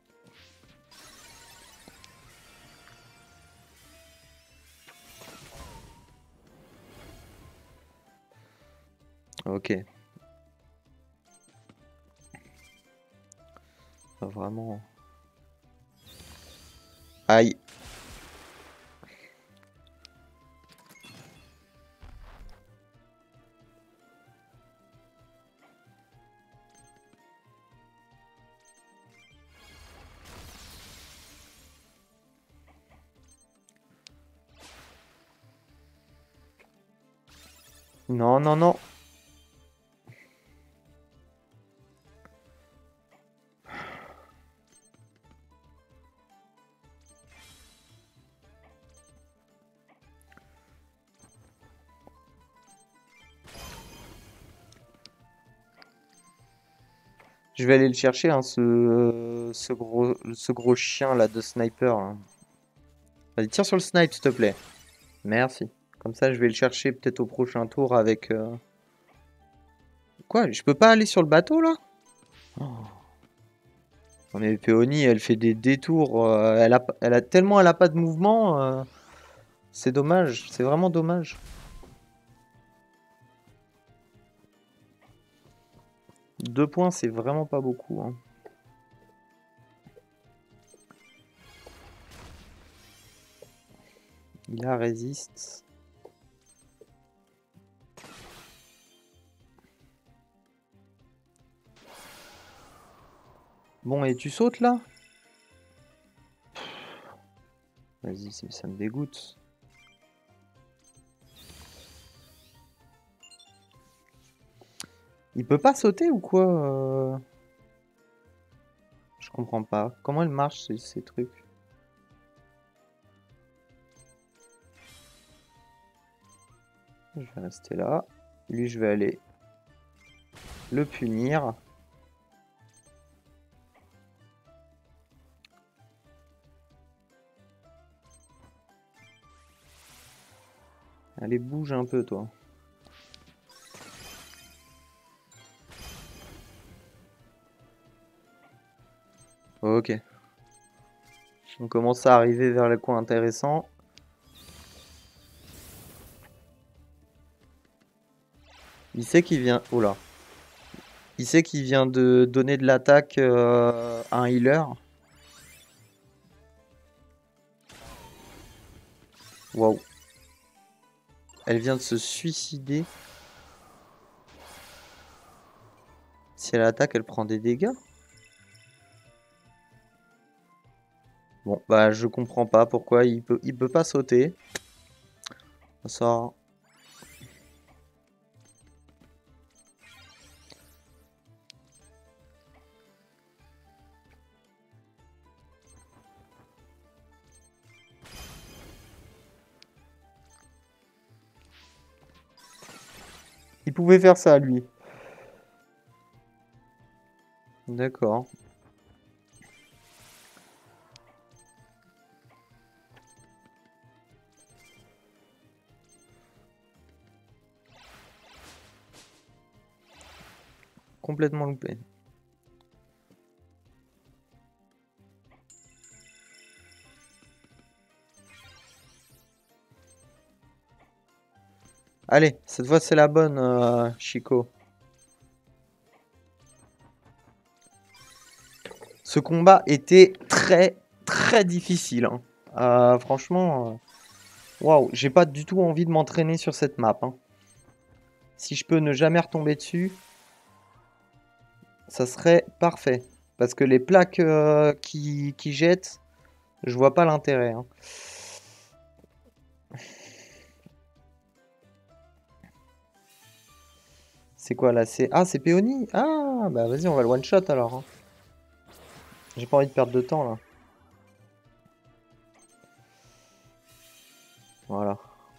Ok. Vraiment. Aïe. Non, non, non. Je vais aller le chercher, hein, ce gros chien là de sniper, hein. Vas-y, tire sur le snipe, s'il te plaît. Merci. Comme ça, je vais le chercher peut-être au prochain tour avec... Quoi? Je peux pas aller sur le bateau, là? Oh. Non, mais Peony, elle fait des détours. Elle a pas de mouvement. C'est dommage. C'est vraiment dommage. Deux points, c'est vraiment pas beaucoup, hein. Il a résiste. Bon, et tu sautes, là? Vas-y, ça me dégoûte. Il peut pas sauter ou quoi? Je comprends pas. Comment elle marche, ces trucs? Je vais rester là. Lui, je vais aller le punir. Allez, bouge un peu, toi. Ok. On commence à arriver vers le coin intéressant. Il sait qu'il vient... Oh là. Il sait qu'il vient de donner de l'attaque à un healer. Waouh. Elle vient de se suicider. Si elle attaque, elle prend des dégâts. Bon, bah je comprends pas pourquoi il peut pas sauter. Ça. Il pouvait faire ça, lui. D'accord. Complètement loupé. Allez, cette fois c'est la bonne, Chico. Ce combat était très très difficile, hein. Franchement, waouh, j'ai pas du tout envie de m'entraîner sur cette map, hein. Si je peux ne jamais retomber dessus, ça serait parfait. Parce que les plaques qui jettent, je vois pas l'intérêt, hein. C'est quoi là? C'est Péony? Ah, bah vas-y, on va le one shot alors, hein. J'ai pas envie de perdre de temps là. Voilà.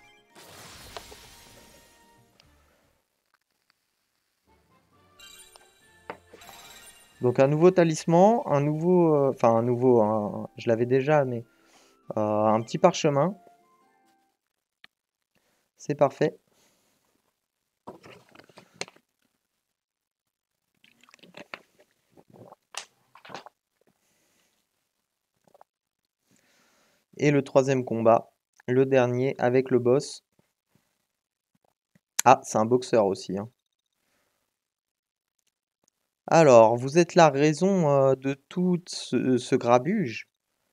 Donc un nouveau talisman, un nouveau, enfin un nouveau, je l'avais déjà, mais un petit parchemin, c'est parfait. Et le troisième combat, le dernier avec le boss. Ah, c'est un boxeur aussi, hein. Alors, vous êtes la raison de tout ce grabuge.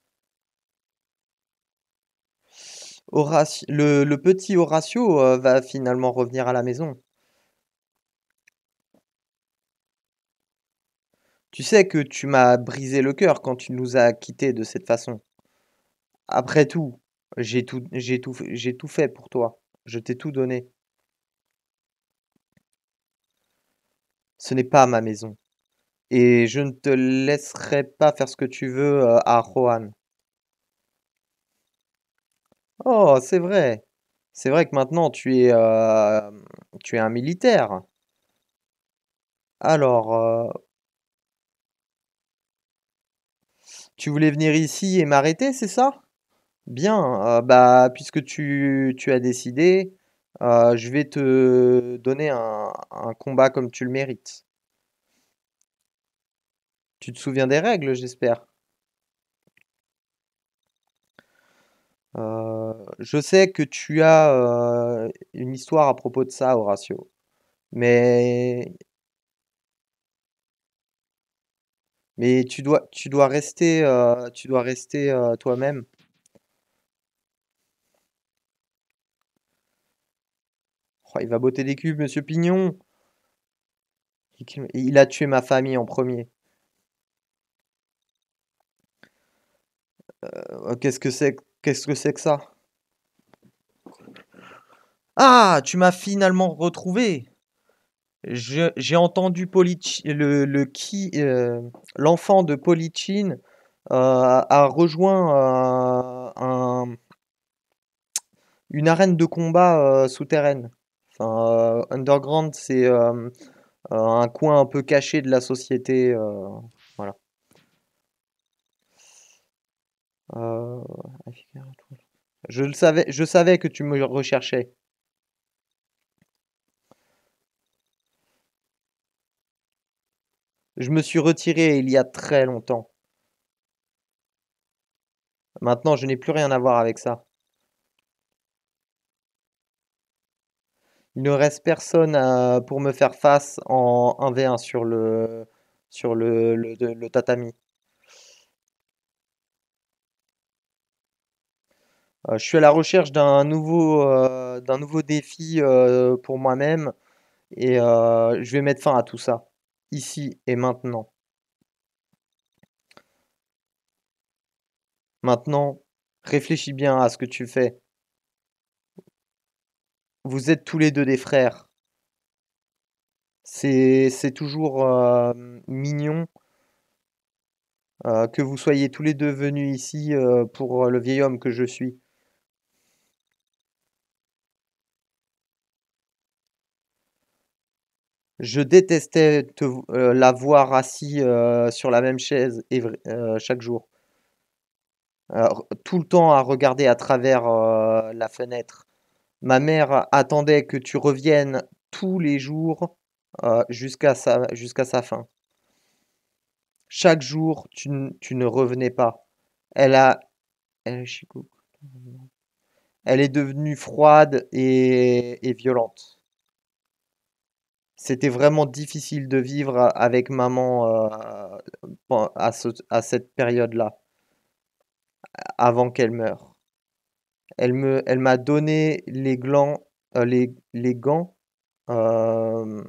Le petit Horatio va finalement revenir à la maison. Tu sais que tu m'as brisé le cœur quand tu nous as quittés de cette façon. Après tout, j'ai tout fait pour toi. Je t'ai tout donné. Ce n'est pas ma maison. Et je ne te laisserai pas faire ce que tu veux à Rohan. Oh, c'est vrai. C'est vrai que maintenant tu es un militaire. Alors, tu voulais venir ici et m'arrêter, c'est ça? Bien, bah, puisque tu as décidé, je vais te donner un combat comme tu le mérites. Tu te souviens des règles, j'espère. Je sais que tu as une histoire à propos de ça, Horatio. Mais, mais tu dois rester toi-même. Oh, il va botter des cubes, Monsieur Pignon. Il a tué ma famille en premier. Qu'est-ce que c'est que ça? Ah, tu m'as finalement retrouvé. J'ai entendu l'enfant de Polychine a rejoint une arène de combat souterraine. Enfin, Underground, c'est un coin un peu caché de la société. Voilà. Euh, je savais que tu me recherchais. Je me suis retiré il y a très longtemps. Maintenant, je n'ai plus rien à voir avec ça. Il ne reste personne pour me faire face en 1v1 sur le tatami. Je suis à la recherche d'un nouveau défi pour moi-même et je vais mettre fin à tout ça, ici et maintenant. Maintenant, réfléchis bien à ce que tu fais. Vous êtes tous les deux des frères. C'est toujours mignon que vous soyez tous les deux venus ici pour le vieil homme que je suis. Je détestais la voir assis sur la même chaise chaque jour. Tout le temps à regarder à travers la fenêtre. Ma mère attendait que tu reviennes tous les jours jusqu'à sa fin. Chaque jour, tu ne revenais pas. Elle a, elle, elle est devenue froide et violente. C'était vraiment difficile de vivre avec maman à cette période-là, avant qu'elle meure. Elle m'a donné les gants euh,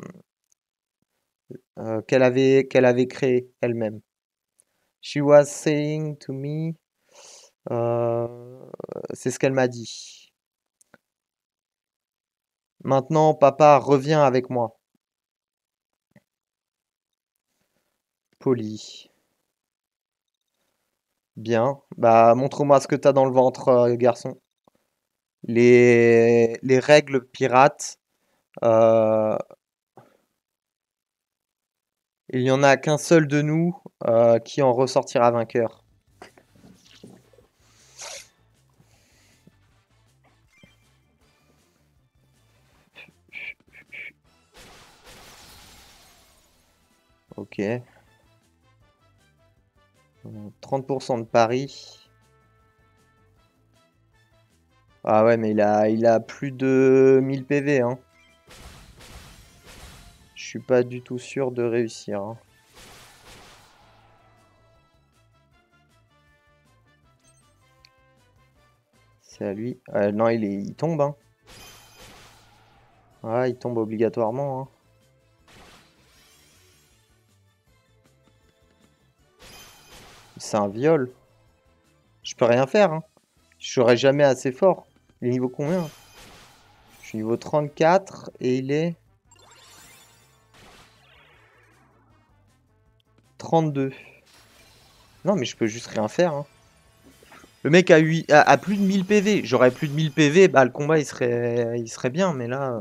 qu'elle avait créés elle-même. She was saying to me, euh, c'est ce qu'elle m'a dit. Maintenant, papa, reviens avec moi. Poli. Bien. Bah, montre-moi ce que t'as dans le ventre, garçon. Les règles pirates. euh, il n'y en a qu'un seul de nous qui en ressortira vainqueur. Ok. 30% de pari. Ah ouais, mais il a plus de 1000 PV, hein. Je suis pas du tout sûr de réussir, hein. C'est à lui. Non, il tombe, hein. Ah, il tombe obligatoirement, hein. C'est un viol. Je peux rien faire, hein. Je serai jamais assez fort. Il est niveau combien? Je suis niveau 34 et il est 32. Non, mais je peux juste rien faire, hein. Le mec a plus de 1000 PV. J'aurais plus de 1000 PV, bah le combat il serait bien, mais là.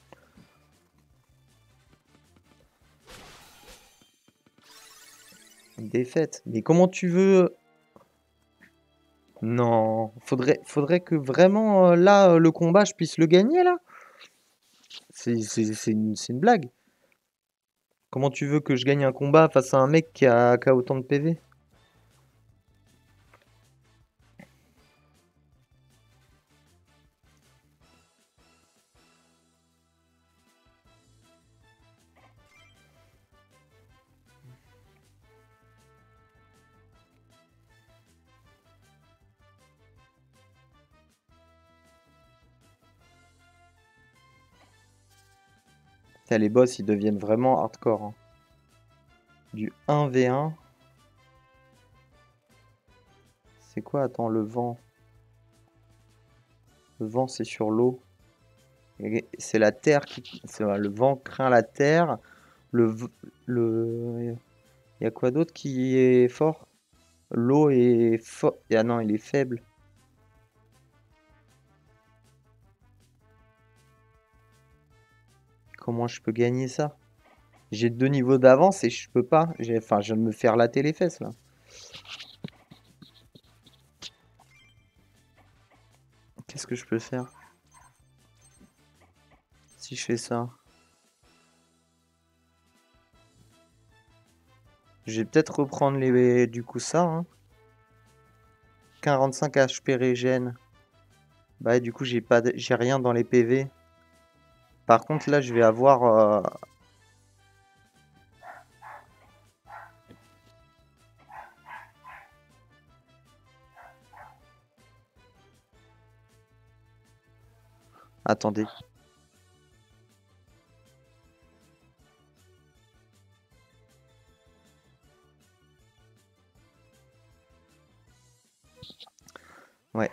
Défaite. Mais comment tu veux. Non. Faudrait que vraiment là, le combat, je puisse le gagner là. C'est une blague. Comment tu veux que je gagne un combat face à un mec qui a autant de PV? Putain, les boss, ils deviennent vraiment hardcore, hein. Du 1v1. C'est quoi? Attends, le vent. Le vent, c'est sur l'eau. C'est la terre qui. Le vent craint la terre. Le. Le. Il y a quoi d'autre qui est fort? L'eau est fort. Ah non, il est faible. Comment je peux gagner ça? J'ai deux niveaux d'avance et je peux pas. Enfin, je viens de me faire latter les fesses là. Qu'est-ce que je peux faire si je fais ça? Je vais peut-être reprendre du coup ça, hein. 45 HP régène. Bah du coup j'ai rien dans les PV. Par contre là je vais avoir attendez. Ouais.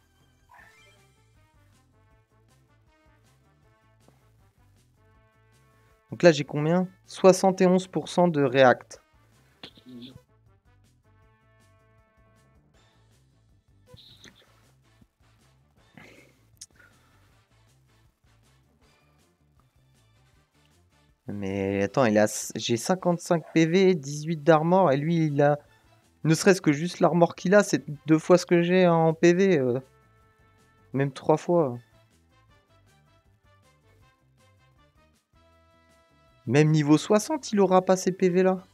Donc là j'ai combien? 71% de React. Mais attends, j'ai 55 PV, 18 d'armor, et lui, il a... Ne serait-ce que juste l'armor qu'il a, c'est 2 fois ce que j'ai en PV. Même 3 fois. Même niveau 60, il aura pas ces PV là.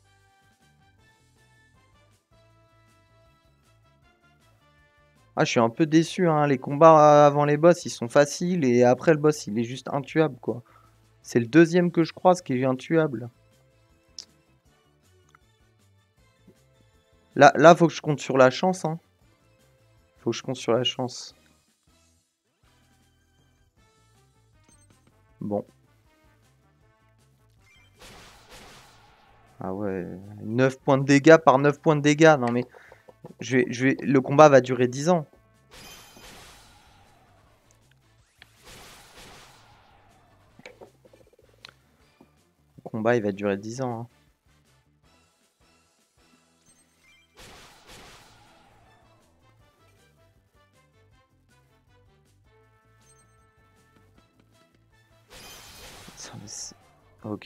Ah, je suis un peu déçu, hein. Les combats avant les boss, ils sont faciles, et après le boss, il est juste intuable, quoi. C'est le deuxième que je croise qui est intuable. Là, faut que je compte sur la chance, hein. Faut que je compte sur la chance. Bon. Ah ouais, 9 points de dégâts par 9 points de dégâts. Non mais, le combat va durer 10 ans. Le combat, il va durer 10 ans, hein. Ok.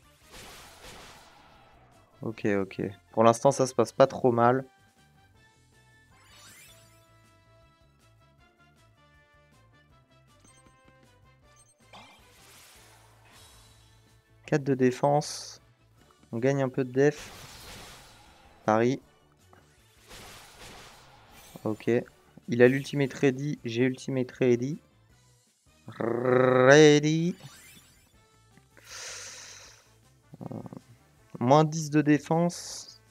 Ok, ok. Pour l'instant, ça se passe pas trop mal. « 4 de défense. On gagne un peu de def. Paris. Ok. Il a l'ultimate ready. J'ai ultimate ready. Ready. Moins 10 de défense.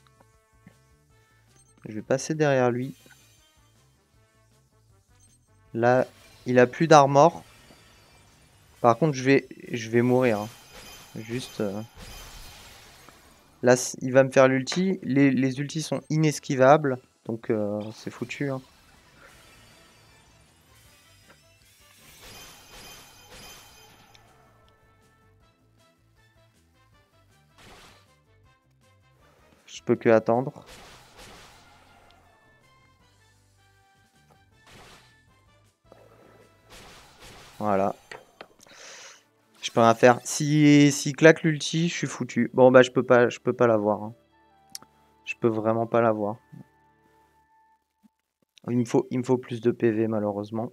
Je vais passer derrière lui. Là, il a plus d'armor. Par contre, je vais mourir, hein. Juste... Là, il va me faire l'ulti. Les ultis sont inesquivables. Donc, c'est foutu, hein. Je peux que attendre. Voilà. Je peux rien faire. S'il claque l'ulti, je suis foutu. Bon, bah, je peux pas l'avoir, hein. Je peux vraiment pas l'avoir. Il me faut plus de PV, malheureusement.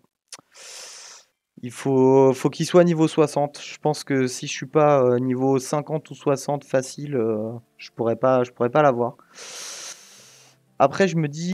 Faut qu'il soit niveau 60. Je pense que si je suis pas niveau 50 ou 60 facile, je pourrais pas l'avoir. Après, je me dis...